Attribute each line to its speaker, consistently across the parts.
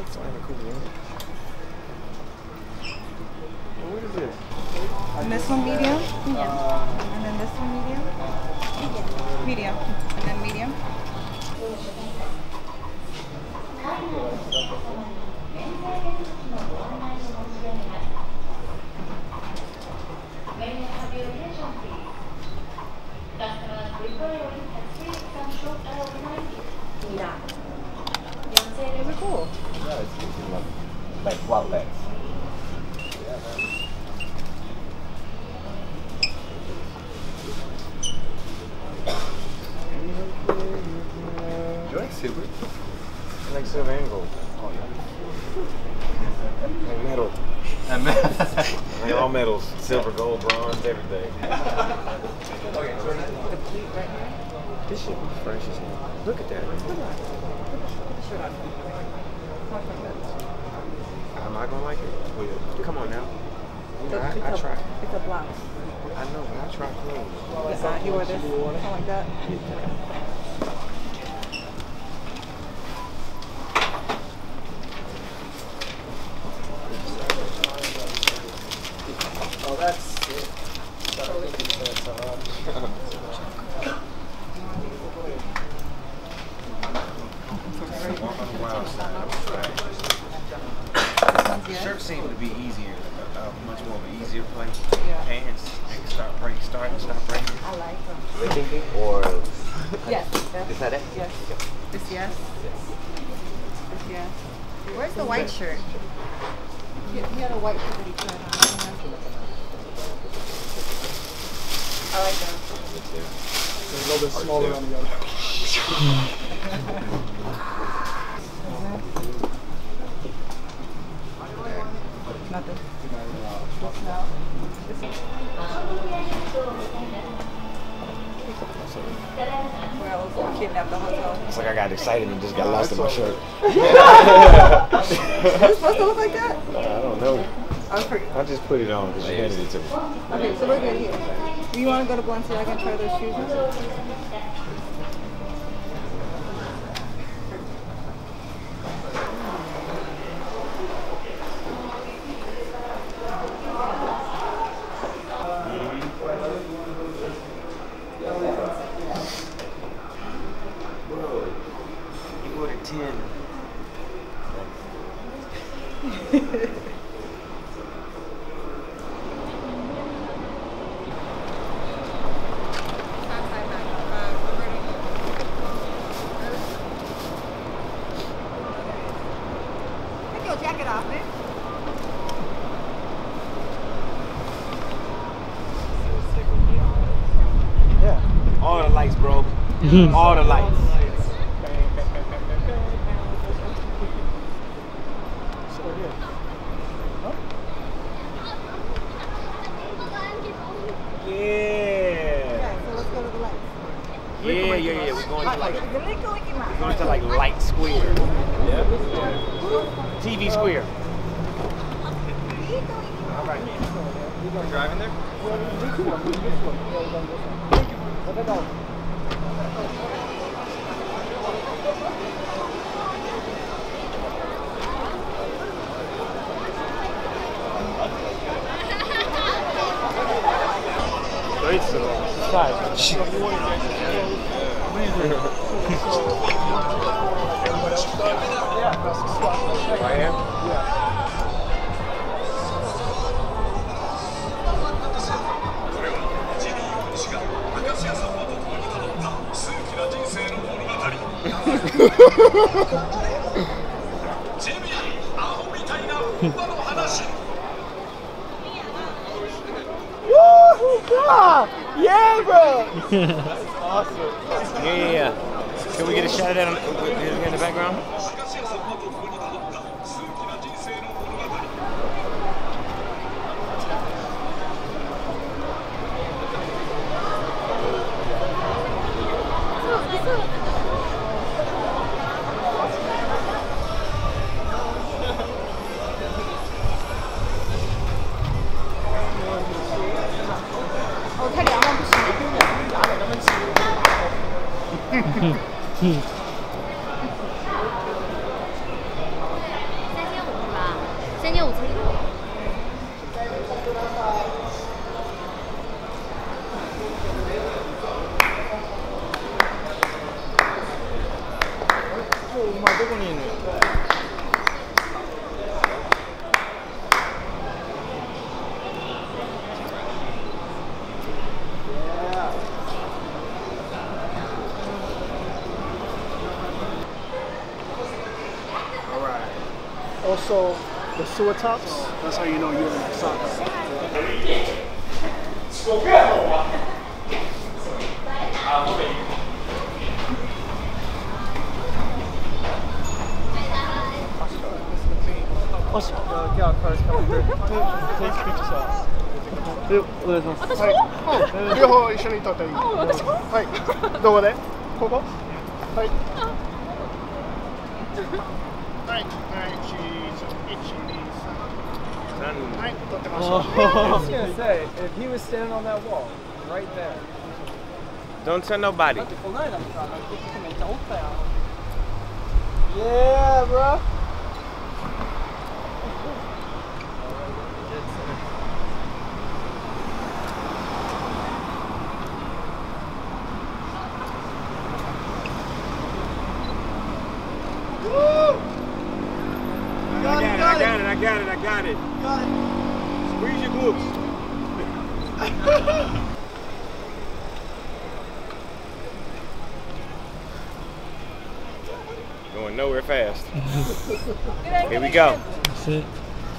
Speaker 1: It's kind of cool, man. Well, what is this?
Speaker 2: And this one medium? Yeah. And then this one medium? Medium. And then medium? Yeah. Those are cool.
Speaker 1: Yeah, it's like wombats. Yeah, man. You like silver? I like silver and gold. Oh, yeah. Like metal. Like all metals. Silver, gold, bronze, everything. This shit be fresh as hell. Look at that. Am I gonna like it? Well, come on now. You know, I try.
Speaker 2: It's a blouse.
Speaker 1: I know, but I try clothes.
Speaker 2: You wear this? Something like that?
Speaker 1: Oh, that's it. Shirts seem to be easier, much more of an easier play.
Speaker 2: Yeah.
Speaker 1: Pants, they can start breaking, start and stop breaking.
Speaker 2: I like them.
Speaker 3: Thinking or
Speaker 2: Yes.
Speaker 3: is that it?
Speaker 2: Yes. This yes? This yes. Where's the white shirt? He had a white shirt that he put on. I like that.
Speaker 4: It's a little bit smaller on the other.
Speaker 2: Nothing. Well, I was kidnapped the hotel.
Speaker 1: It's like I got excited and just got lost in my shirt.
Speaker 2: Is it supposed to look like that?
Speaker 1: I don't know.
Speaker 2: I
Speaker 1: I just put it on because you handed it to me.
Speaker 2: Okay, so we're good here. Do you want to go to Balenciaga and try those shoes on?
Speaker 1: You ordered 10.
Speaker 2: Take your jacket off, man.
Speaker 1: Yeah. All the lights, bro. All the lights.
Speaker 2: Yeah, so let's go to the lights.
Speaker 1: Yeah. We're going to like Light Square. Yeah. TV Square. All right. You're driving there? I am? Yeah, bro! That's awesome. Yeah. Can we get a shot of that in the background?
Speaker 2: Oh, Teddy, I want to see you.
Speaker 4: also the sewer tops. That's how you know you're in soccer. Gal cars coming through. Take pictures off. お願いします。はい。両方一緒に撮っていい。はい。どこで？ここ？はい。はい。はい。チーズ。はい。撮ってました。I was gonna say, if he was standing on that wall, right there.
Speaker 1: Don't tell nobody.
Speaker 4: Yeah, bro.
Speaker 1: I got it. Squeeze your glutes. Going nowhere fast. Here we go.
Speaker 3: That's it.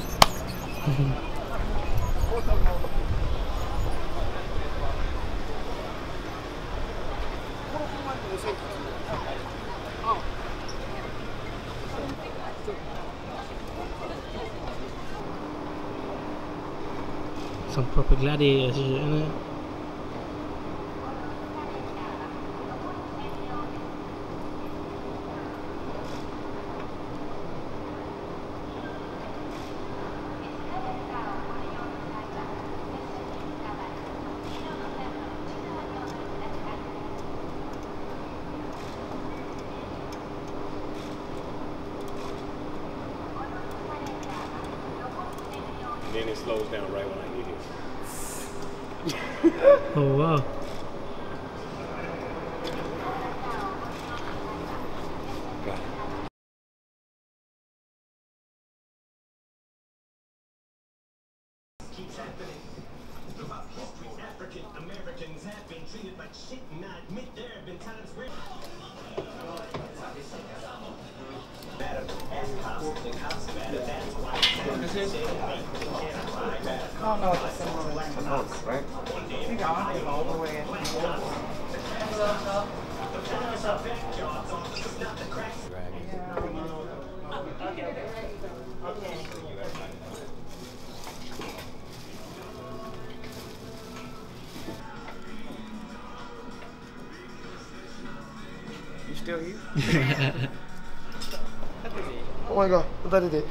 Speaker 3: Some proper gladiator shit, innit?
Speaker 1: And then it slows down right when I get here.
Speaker 3: Oh wow.
Speaker 1: Got it.
Speaker 5: Keeps happening. Throughout history, African Americans have been treated like shit, and I admit there have been times where
Speaker 2: I don't know what the symbol is.
Speaker 1: Right?
Speaker 2: We got it all the way.
Speaker 1: You still here?
Speaker 4: Oh my god, 誰で?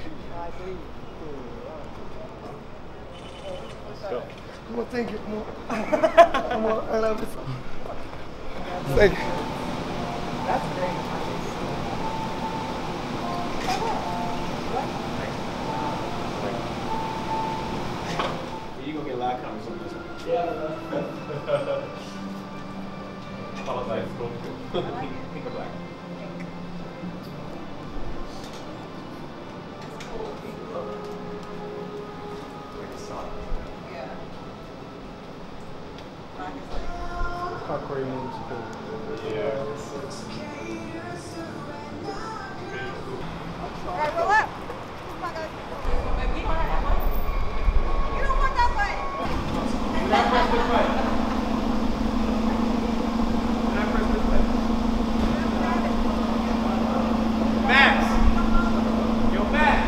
Speaker 1: Go.
Speaker 4: Well, thank you. I love this. Thank you.
Speaker 2: That's great.
Speaker 1: You gonna get a lot of comments on this one. Apologize. Pink or black.
Speaker 4: Aquarium is cool.
Speaker 1: Yeah.
Speaker 2: Alright, roll up. Come on, guys. You don't want that button.
Speaker 1: When I press this button. Max! Yo, Max!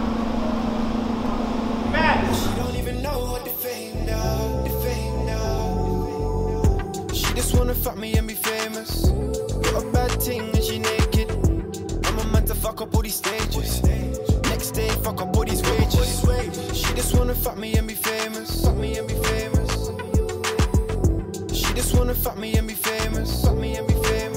Speaker 1: Max!
Speaker 6: She don't even know what the fame does, the fame does. She just wanna fuck me and be famous. Got a bad thing and she naked. I'm a man to fuck up all these stages. Next day, fuck up all these wages. She just wanna fuck me and be famous. Fuck me and be famous. She just wanna fuck me and be famous. Fuck me and be famous.